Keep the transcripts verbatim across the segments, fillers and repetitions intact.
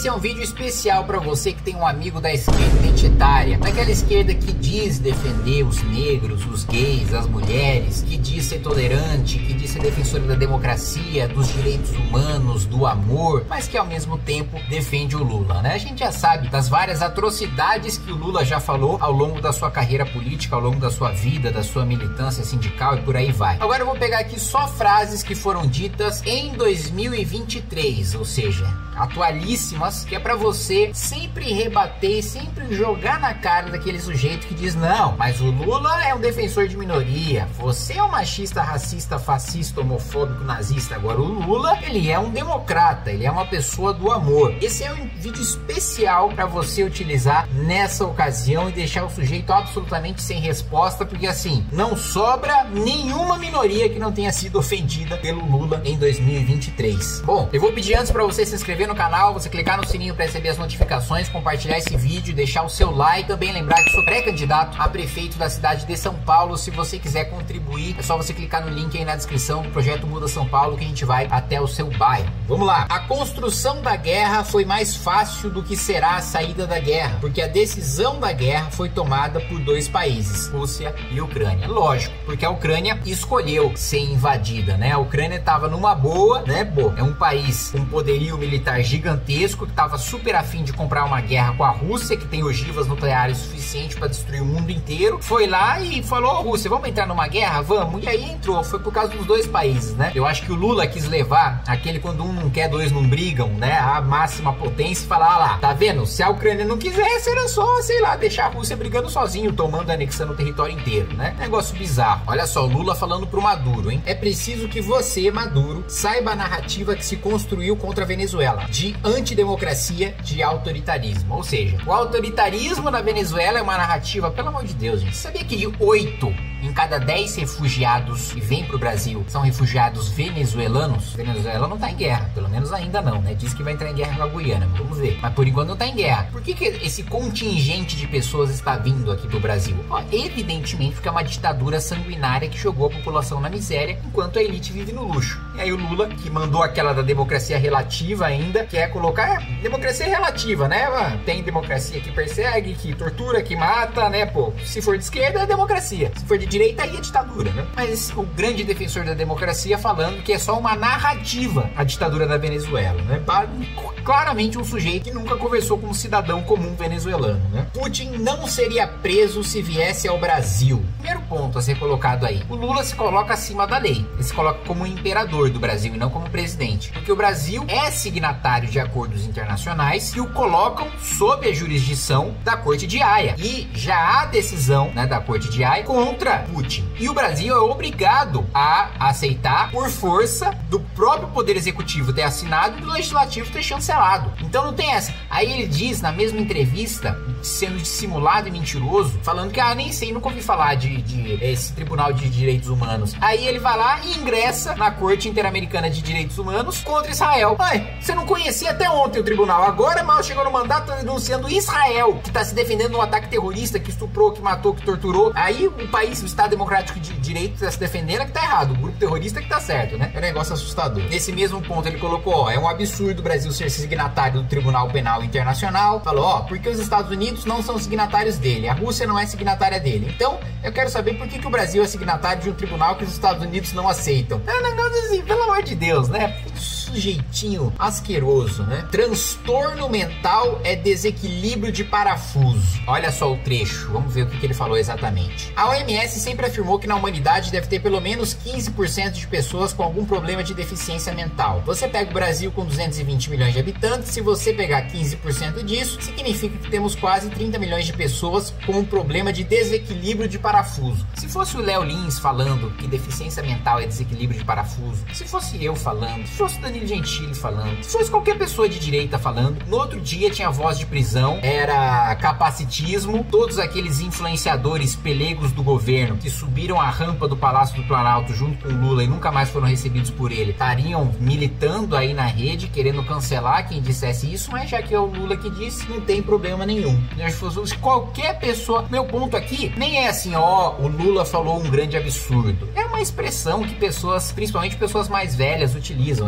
esse é um vídeo especial para você que tem um amigo da esquerda identitária, daquela esquerda que diz defender os negros, os gays, as mulheres, que diz ser tolerante, que diz ser defensora da democracia, dos direitos humanos, do amor, mas que ao mesmo tempo defende o Lula, né? A gente já sabe das várias atrocidades que o Lula já falou ao longo da sua carreira política, ao longo da sua vida, da sua militância sindical e por aí vai. Agora eu vou pegar aqui só frases que foram ditas em dois mil e vinte e três, ou seja, atualíssimas, que é pra você sempre rebater, sempre jogar na cara daquele sujeito que diz: não, mas o Lula é um defensor de minoria, você é um machista, racista, fascista, homofóbico, nazista. Agora o Lula, ele é um democrata, ele é uma pessoa do amor. Esse é um vídeo especial pra você utilizar nessa ocasião e deixar o sujeito absolutamente sem resposta, porque assim, não sobra nenhuma minoria que não tenha sido ofendida pelo Lula em dois mil e vinte e três. Bom, eu vou pedir antes pra você se inscrever no canal, você clicar no sininho para receber as notificações, compartilhar esse vídeo, deixar o seu like. Também lembrar que sou pré-candidato a prefeito da cidade de São Paulo. Se você quiser contribuir, é só você clicar no link aí na descrição do projeto Muda São Paulo, que a gente vai até o seu bairro. Vamos lá. A construção da guerra foi mais fácil do que será a saída da guerra, porque a decisão da guerra foi tomada por dois países, Rússia e Ucrânia. Lógico, porque a Ucrânia escolheu ser invadida, né? A Ucrânia estava numa boa, né? Pô, é um país com poderio militar gigantesco, que estava super afim de comprar uma guerra com a Rússia, que tem ogivas nucleares suficiente para destruir o mundo inteiro. Foi lá e falou: oh, Rússia, vamos entrar numa guerra? Vamos. E aí entrou. Foi por causa dos dois países, né? Eu acho que o Lula quis levar aquele quando um não quer, dois não brigam, né? A máxima potência e falar: ah lá, tá vendo? Se a Ucrânia não quisesse, era só, sei lá, deixar a Rússia brigando sozinho, tomando, anexando o território inteiro, né? Negócio bizarro. Olha só, o Lula falando pro Maduro, hein? É preciso que você, Maduro, saiba a narrativa que se construiu contra a Venezuela, de antidemocracia, de autoritarismo. Ou seja, o autoritarismo na Venezuela é uma narrativa, pelo amor de Deus, gente. Sabia que de oito em cada dez refugiados que vêm pro Brasil são refugiados venezuelanos? Venezuela não tá em guerra, pelo menos ainda não, né? Diz que vai entrar em guerra com a Guiana, vamos ver. Mas por enquanto não tá em guerra. Por que que esse contingente de pessoas está vindo aqui pro Brasil? Ó, evidentemente porque é uma ditadura sanguinária que jogou a população na miséria, enquanto a elite vive no luxo. E aí o Lula, que mandou aquela da democracia relativa ainda, quer colocar democracia relativa, né? Tem democracia que persegue, que tortura, que mata, né? Pô, se for de esquerda é democracia, se for de direita aí é ditadura, né? Mas o grande defensor da democracia falando que é só uma narrativa a ditadura da Venezuela, né? Claramente um sujeito que nunca conversou com um cidadão comum venezuelano, né? Putin não seria preso se viesse ao Brasil. Primeiro ponto a ser colocado aí: o Lula se coloca acima da lei, ele se coloca como imperador do Brasil e não como presidente, porque o Brasil é signatário de acordos internacionais que o colocam sob a jurisdição da Corte de Haia, e já há decisão, né, da Corte de Haia contra Putin, e o Brasil é obrigado a aceitar por força do próprio Poder Executivo ter assinado e do Legislativo ter chancelado. Então não tem essa. Aí ele diz na mesma entrevista, sendo dissimulado e mentiroso, falando que ah, nem sei, nunca ouvi falar de, de esse Tribunal de Direitos Humanos. Aí ele vai lá e ingressa na Corte Interamericana de Direitos Humanos contra Israel. Ai, você não conhecia até ontem o tribunal, agora mal chegou no mandato, tá denunciando Israel, que tá se defendendo de um ataque terrorista, que estuprou, que matou, que torturou. Aí o país, o Estado Democrático de Direito tá se defendendo, é que tá errado, o grupo terrorista que tá certo, né? É um negócio assustador. Nesse mesmo ponto ele colocou: ó, é um absurdo o Brasil ser signatário do Tribunal Penal Internacional. Falou: ó, porque os Estados Unidos não são signatários dele, a Rússia não é signatária dele. Então eu quero saber por que que o Brasil é signatário de um tribunal que os Estados Unidos não aceitam. É um negócio assim, pelo amor de Deus, né? Sujeitinho asqueroso, né? Transtorno mental é desequilíbrio de parafuso. Olha só o trecho, vamos ver o que que ele falou exatamente. A O M S sempre afirmou que na humanidade deve ter pelo menos quinze por cento de pessoas com algum problema de deficiência mental. Você pega o Brasil com duzentos e vinte milhões de habitantes, se você pegar quinze por cento disso, significa que temos quase trinta milhões de pessoas com um problema de desequilíbrio de parafuso. Se fosse o Léo Lins falando que deficiência mental é desequilíbrio de parafuso, se fosse eu falando, se fosse o Danilo Gentili falando, se fosse qualquer pessoa de direita falando, no outro dia tinha voz de prisão, era capacitismo, todos aqueles influenciadores pelegos do governo que subiram a rampa do Palácio do Planalto junto com o Lula e nunca mais foram recebidos por ele, estariam militando aí na rede, querendo cancelar quem dissesse isso, mas já que é o Lula que disse, não tem problema nenhum. Se qualquer pessoa... Meu ponto aqui nem é assim, ó, o Lula falou um grande absurdo. É uma expressão que pessoas, principalmente pessoas mais velhas, utilizam, né? Ah,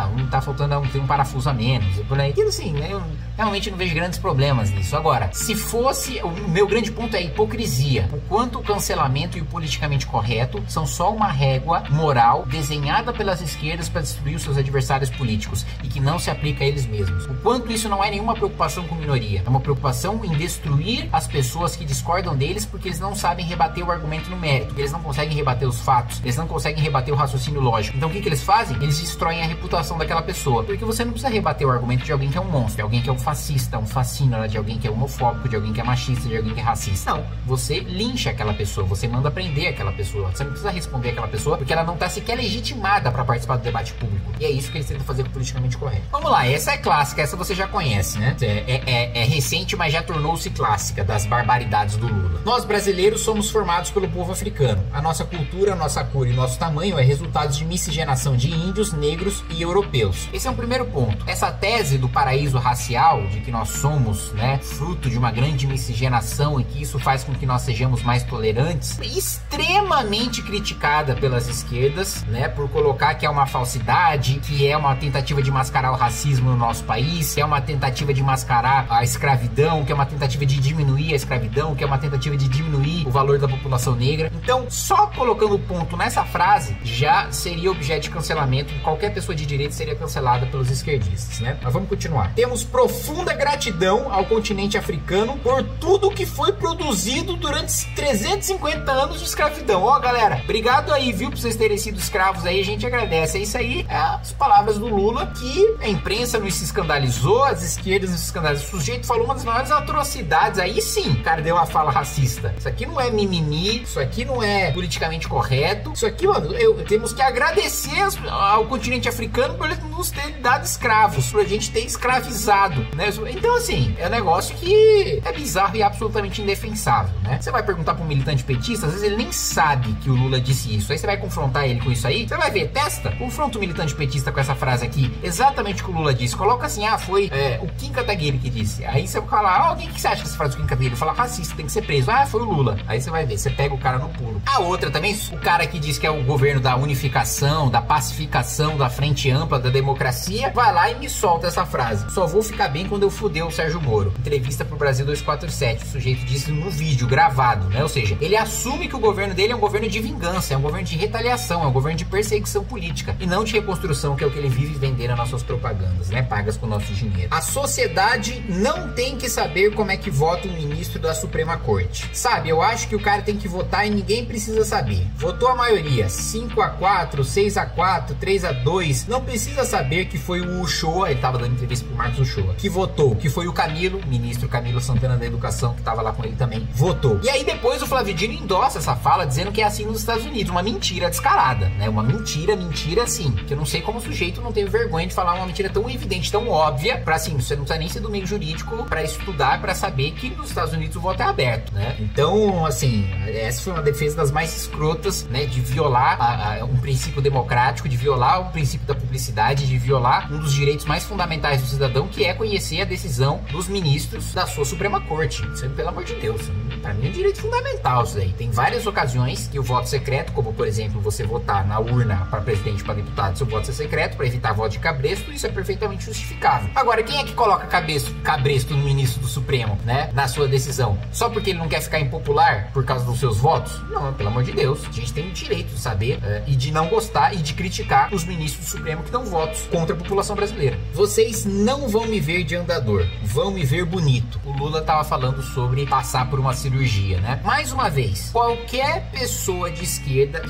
ah, não tá faltando tem um parafuso a menos, por aí. E assim, eu realmente não vejo grandes problemas nisso. Agora, se fosse, o meu grande ponto é a hipocrisia. O quanto o cancelamento e o politicamente correto são só uma régua moral desenhada pelas esquerdas para destruir os seus adversários políticos e que não se aplica a eles mesmos. O quanto isso não é nenhuma preocupação com minoria, é uma preocupação em destruir as pessoas que discordam deles porque eles não sabem rebater o argumento no mérito, eles não conseguem rebater os fatos, eles não conseguem rebater o raciocínio lógico. Então o que, que eles fazem? Eles destroem a reputação daquela pessoa, porque você não precisa rebater o argumento de alguém que é um monstro, de alguém que é um fascista, um fascínora, de alguém que é homofóbico, de alguém que é machista, de alguém que é racista. Não, você lincha aquela pessoa, você manda prender aquela pessoa, você não precisa responder aquela pessoa porque ela não está sequer legitimada para participar do debate público. E é isso que eles tentam fazer com o politicamente correto. Vamos lá, essa é clássica, essa você já conhece, né? É, é, é recente, mas já tornou-se clássica, das barbaridades do Lula. Nós brasileiros somos formados pelo povo africano. A nossa cultura, a nossa cor e nosso tamanho é resultado de miscigenação de índios, negros e europeus. Esse é um primeiro ponto. Essa tese do paraíso racial, de que nós somos, né, fruto de uma grande miscigenação e que isso faz com que nós sejamos mais tolerantes, extremamente criticada pelas esquerdas, né, por colocar que é uma falsidade, que é uma tentativa de mascarar o racismo no nosso país, que é uma tentativa de mascarar a escravidão, que é uma tentativa de diminuir a escravidão, que é uma tentativa de diminuir o valor da população negra. Então, só colocando o ponto nessa frase, já seria objeto de cancelamento, qualquer pessoa de direita seria cancelada pelos esquerdistas, né? Mas vamos continuar. Temos profunda gratidão ao continente africano por tudo que foi produzido durante trezentos e cinquenta anos de escravidão. Ó, galera, obrigado aí, viu, por vocês terem sido escravos aí, a gente agradece. É isso aí, é as palavras do Lula, que a imprensa não se escandalizou, as esquerdas não se escandalizaram. O sujeito falou uma das maiores atrocidades, aí sim, o cara deu uma fala racista. Isso aqui não é mimimi, isso aqui não é politicamente correto, isso aqui, mano, eu, temos que agradecer ao continente africano por eles nos terem dado escravos, por a gente ter escravizado, né? Então, assim, é um negócio que é bizarro e absolutamente indefensável, né? Você vai perguntar para um militante petista, às vezes ele nem sabe que o Lula disse isso, aí você vai confrontar ele com isso aí, você vai ver, testa, confronta o militante petista com essa frase aqui, exatamente o que o Lula disse, coloca assim, ah, foi é, o Kim Kataguiri que disse, aí você vai falar, ah, alguém que você acha que essa frase do Kim Kataguiri? Fala, racista, tem que ser preso, ah, foi o Lula, aí você vai ver, você pega o cara no pulo. A outra também, o cara que diz que é o governo da unificação, da pacificação, da frente ampla, da democracia, vai lá e me solta essa frase, só vou ficar bem quando eu fuder o Sérgio Moro. Entrevista pro Brasil duzentos e quarenta e sete, o sujeito disse no vídeo, gravado, né? Ou seja, ele assume que o governo dele é um governo de vingança, é um governo de retaliação, é um governo de perseguição política, e não de reconstrução, que é o que ele vive vendendo nas suas propagandas, né? Pagas com o nosso dinheiro. A sociedade não tem que saber como é que vota um ministro da Suprema Corte. Sabe, eu acho que o cara tem que votar e ninguém precisa saber. Votou a maioria, cinco a quatro, seis a quatro, três a dois, não precisa saber que foi o Uchoa, ele tava dando entrevista pro Marcos Uchoa, que votou, que foi o Camilo, ministro Camilo Santana da Educação, que tava lá com ele também, votou. E aí depois o Flávio Dino endossa essa fala, dizendo que é assim nos Estados Unidos, uma mentira descarada, né? Uma mentira, mentira assim, que eu não sei como o sujeito não teve vergonha de falar uma mentira tão evidente, tão óbvia, pra assim, você não precisa nem ser do meio jurídico pra estudar, pra saber que nos Estados Unidos o voto é aberto, né? Então, assim, essa foi uma defesa das mais escrotas, né? De violar a, a, um princípio democrático, de violar o princípio da publicidade, de violar um dos direitos mais fundamentais do cidadão, que é conhecer a decisão dos ministros da sua Suprema Corte. Isso aí, pelo amor de Deus, pra mim é um direito fundamental isso aí. Tem várias ocasiões que o voto secreto, como por exemplo, você votar na urna para presidente, para deputado, seu voto é secreto, para evitar voto de cabresto, isso é perfeitamente justificável. Agora, quem é que coloca cabeço, cabresto no ministro do Supremo, né, na sua decisão? Só porque ele não quer ficar impopular por causa dos seus votos? Não, pelo amor de Deus, a gente tem o direito de saber é, e de não gostar e de criticar os ministros do Supremo que dão votos contra a população brasileira. Vocês não vão me ver de andador, vão me ver bonito. O Lula tava falando sobre passar por uma cirurgia, né? Mais uma vez, qualquer pessoa de esquerda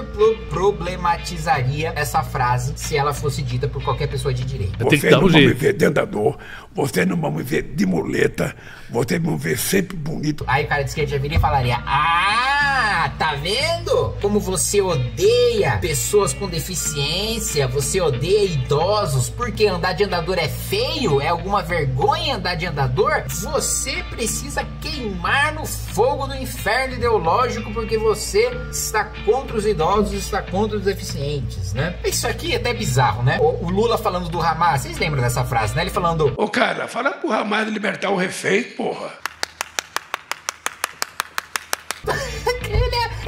hiperproblematizaria essa frase se ela fosse dita por qualquer pessoa de direita. Você não vai me ver de andador, você não vai me ver de muleta, você vai me ver sempre bonito. Aí o cara de esquerda já viria e falaria, ah, tá vendo? Como você odeia pessoas com deficiência, você odeia idosos, porque andar de andador é feio, é alguma vergonha andar de andador? Você precisa queimar no fogo do inferno ideológico porque você está contra os idosos, está contra os deficientes, né? Isso aqui é até bizarro, né? O, o Lula falando do Hamas, vocês lembram dessa frase, né? Ele falando... Ô cara, fala pro Hamas libertar o refém, porra. ele, é,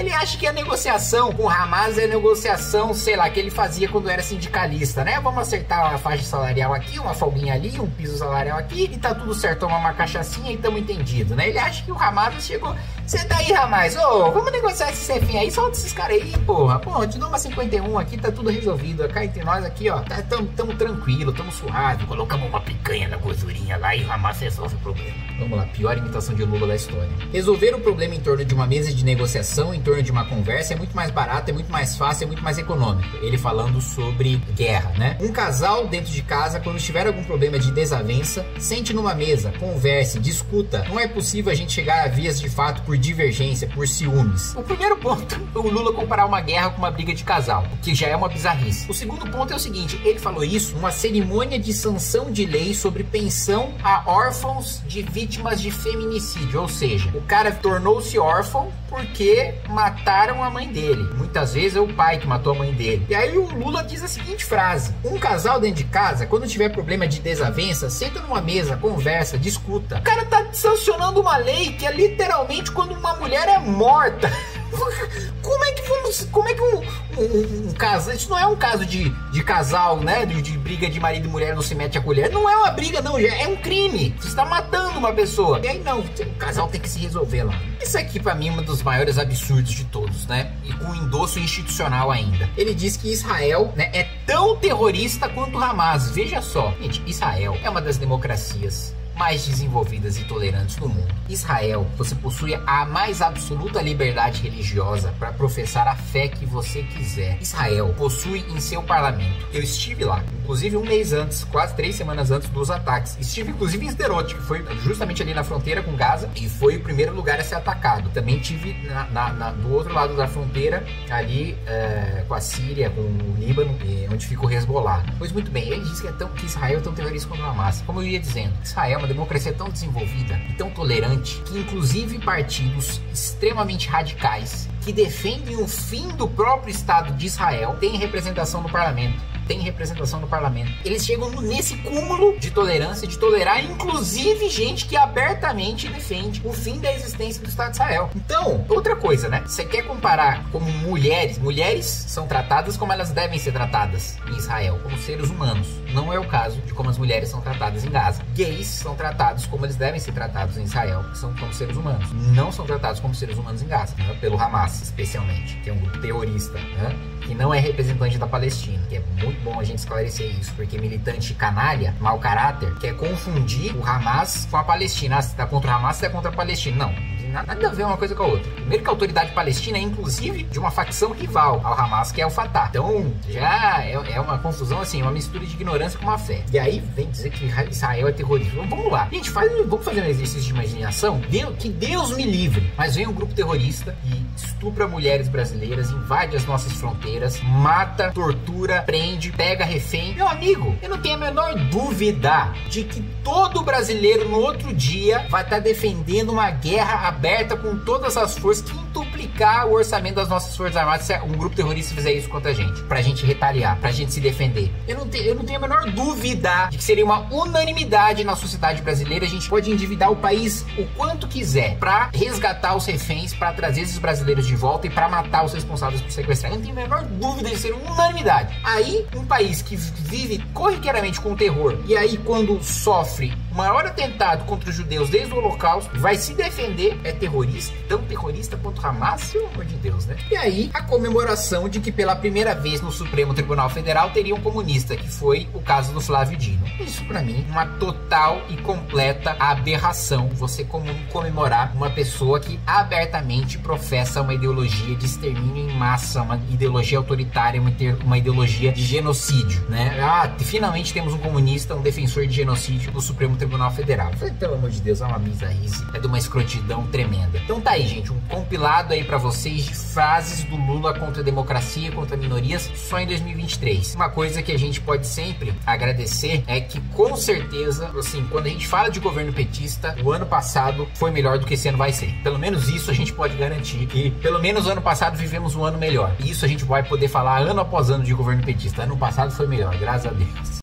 Ele acha que a negociação com o Hamas é a negociação, sei lá, que ele fazia quando era sindicalista, né? Vamos acertar a faixa salarial aqui, uma folguinha ali, um piso salarial aqui, e tá tudo certo, toma uma cachaçinha e tamo entendido, né? Ele acha que o Hamas chegou... Você tá aí, Hamas, ô, oh, vamos negociar esse cefinho aí, solta esses caras aí, porra. Pô, te dou uma cinquenta e um aqui, tá tudo resolvido. Cá entre nós aqui, ó, tá, tamo, tamo tranquilo, tamo suave. Colocamos uma picanha na gordurinha lá e o Hamas resolve o problema. Vamos lá, pior imitação de Lula da história. Resolver o problema em torno de uma mesa de negociação, em torno de uma conversa, é muito mais barato, é muito mais fácil, é muito mais econômico. Ele falando sobre guerra, né? Um casal dentro de casa, quando tiver algum problema de desavença, sente numa mesa, converse, discuta. Não é possível a gente chegar a vias de fato por divergência, por ciúmes. O primeiro ponto, o Lula comparar uma guerra com uma briga de casal, o que já é uma bizarrice. O segundo ponto é o seguinte, ele falou isso numa cerimônia de sanção de lei sobre pensão a órfãos de vítimas de feminicídio, ou seja, o cara tornou-se órfão porque mataram a mãe dele. Muitas vezes é o pai que matou a mãe dele. E aí o Lula diz a seguinte frase: um casal dentro de casa, quando tiver problema de desavença, senta numa mesa, conversa, discuta. O cara tá sancionando uma lei que é literalmente quando uma mulher é morta. Como é que vamos, como é que um, um, um caso, isso não é um caso de, de casal, né, de, de briga de marido e mulher, não se mete a colher, não é uma briga não, já é um crime, você está matando uma pessoa, e aí não, o casal tem que se resolver lá. Isso aqui pra mim é um dos maiores absurdos de todos, né, e com endosso institucional ainda. Ele diz que Israel, né, é tão terrorista quanto Hamas. Veja só, gente, Israel é uma das democracias mais desenvolvidas e tolerantes do mundo. Israel, você possui a mais absoluta liberdade religiosa para professar a fé que você quiser. Israel possui em seu parlamento. Eu estive lá, inclusive um mês antes, quase três semanas antes dos ataques. Estive inclusive em Sderot, que foi justamente ali na fronteira com Gaza, e foi o primeiro lugar a ser atacado. Também tive na, na, na, do outro lado da fronteira, ali é, com a Síria, com o Líbano, onde fica o Hezbollah. Pois muito bem, ele diz que, é tão, que Israel é tão terrorista quanto o Hamas. Como eu ia dizendo, Israel é uma democracia tão desenvolvida e tão tolerante que inclusive partidos extremamente radicais que defendem o fim do próprio Estado de Israel têm representação no parlamento. Tem representação no parlamento. Eles chegam nesse cúmulo de tolerância, de tolerar inclusive gente que abertamente defende o fim da existência do Estado de Israel. Então, outra coisa, né? Você quer comparar como mulheres, mulheres são tratadas como elas devem ser tratadas em Israel, como seres humanos. Não é o caso de como as mulheres são tratadas em Gaza. Gays são tratados como eles devem ser tratados em Israel, que são como seres humanos. Não são tratados como seres humanos em Gaza, né? Pelo Hamas, especialmente, que é um grupo terrorista, né? Que não é representante da Palestina, que é muito bom a gente esclarecer isso, porque militante canalha, mau caráter, quer confundir o Hamas com a Palestina. Ah, você tá contra o Hamas, você tá contra a Palestina. Não. Nada a ver uma coisa com a outra. Primeiro que a autoridade palestina é inclusive de uma facção rival ao Hamas, que é o Fatah. Então já é, é uma confusão assim, uma mistura de ignorância com má fé. E aí vem dizer que Israel é terrorista. Então, vamos lá. Gente, faz, vamos fazer um exercício de imaginação. Deus, que Deus me livre. Mas vem um grupo terrorista e estupra mulheres brasileiras, invade as nossas fronteiras, mata, tortura, prende, pega refém. Meu amigo, eu não tenho a menor dúvida de que todo brasileiro no outro dia vai estar defendendo uma guerra aberta aberta com todas as forças, quintuplicar o orçamento das nossas forças armadas se um grupo terrorista fizer isso contra a gente, pra gente retaliar, pra gente se defender. Eu não, te, eu não tenho a menor dúvida de que seria uma unanimidade na sociedade brasileira. A gente pode endividar o país o quanto quiser pra resgatar os reféns, pra trazer esses brasileiros de volta e pra matar os responsáveis por sequestrar. Eu não tenho a menor dúvida de ser uma unanimidade. Aí, um país que vive corriqueiramente com o terror, e aí quando sofre o maior atentado contra os judeus desde o Holocausto, vai se defender, é terrorista, tão terrorista quanto o Hamas, pelo amor de Deus, né? E aí, a comemoração de que pela primeira vez no Supremo Tribunal Federal teria um comunista, que foi o caso do Flávio Dino. Isso, pra mim, uma total e completa aberração, você comemorar uma pessoa que abertamente professa uma ideologia de extermínio em massa, uma ideologia autoritária, uma, uma ideologia de genocídio, né? Ah, finalmente temos um comunista, um defensor de genocídio do Supremo Tribunal Federal. Eu falei, pelo amor de Deus, é uma bizarrice, é de uma escrotidão tremenda. Então tá aí, gente, um compilado aí pra vocês de frases do Lula contra a democracia, contra minorias, só em dois mil e vinte e três. Uma coisa que a gente pode sempre agradecer é que, com certeza, assim, quando a gente fala de governo petista, o ano passado foi melhor do que esse ano vai ser. Pelo menos isso a gente pode garantir, que pelo menos o ano passado vivemos um ano melhor. E isso a gente vai poder falar ano após ano de governo petista. Ano passado foi melhor, graças a Deus.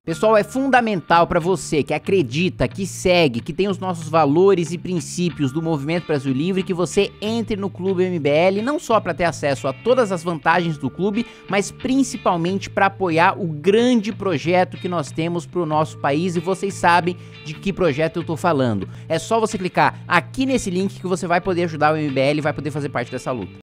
Pessoal, é fundamental para você que acredita, que segue, que tem os nossos valores e princípios do Movimento Brasil Livre, que você entre no Clube M B L, não só para ter acesso a todas as vantagens do clube, mas principalmente para apoiar o grande projeto que nós temos para o nosso país, e vocês sabem de que projeto eu tô falando. É só você clicar aqui nesse link que você vai poder ajudar o M B L e vai poder fazer parte dessa luta.